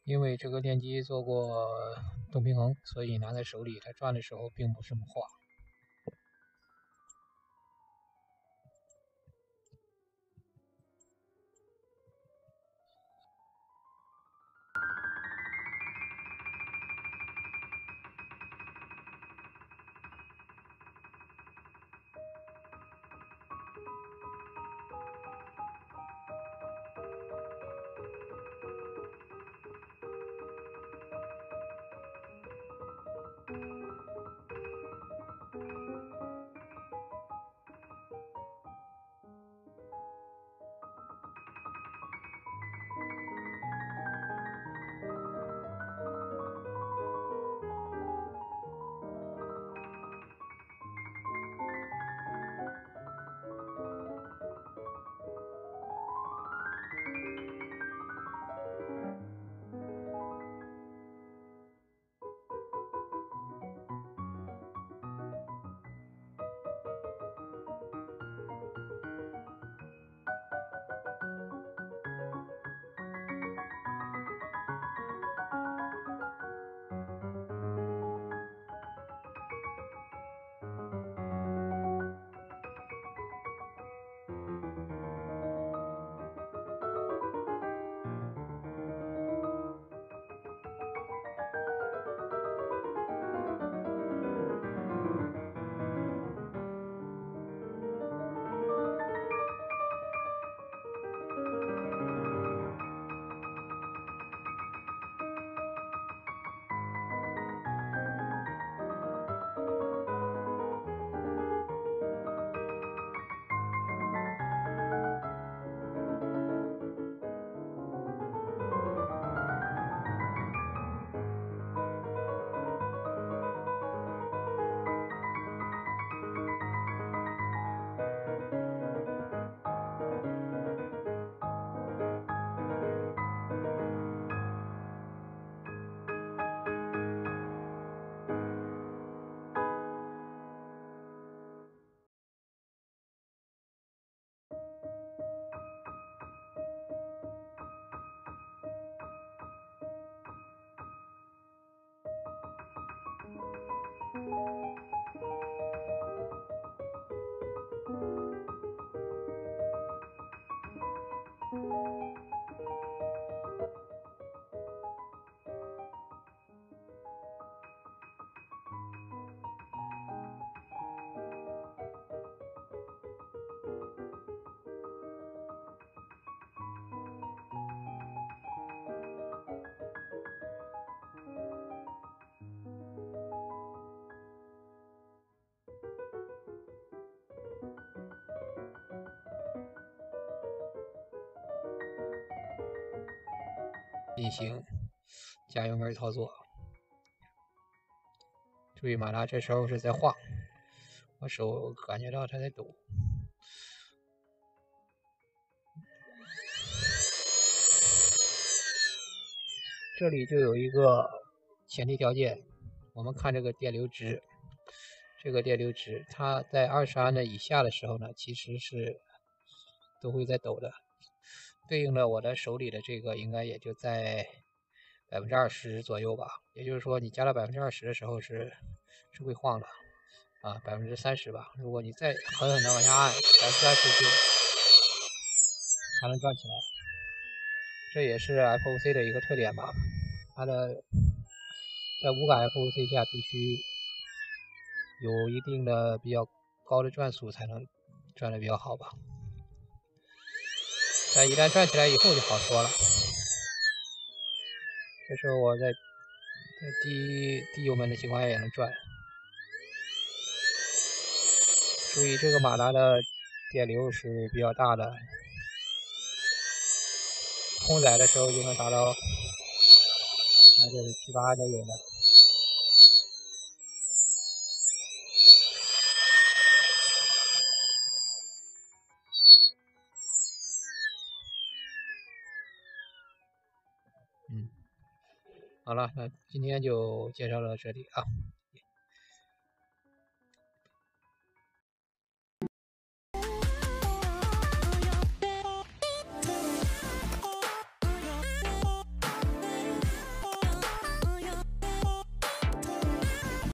因为这个电机做过动平衡，所以拿在手里它转的时候并不是这么晃。进行加油门操作，注意马达这时候是在晃，我手感觉到它在抖。这里就有一个前提条件，我们看这个电流值，这个电流值它在20安的以下的时候呢，其实是都会在抖的，对应的我的手里的这个应该也就在20%左右吧，也就是说你加到20%的时候是会晃的啊，30%吧。如果你再狠狠的往下按，30%就才能转起来。这也是 FOC 的一个特点吧，它的在无感 FOC 下必须有一定的比较高的转速才能转的比较好吧。但一旦转起来以后就好说了。这时候我在低油门的情况下也能转。注意这个马达的电流是比较大的，空载的时候就能达到，这是7、8都有的。好了，那今天就介绍到这里啊。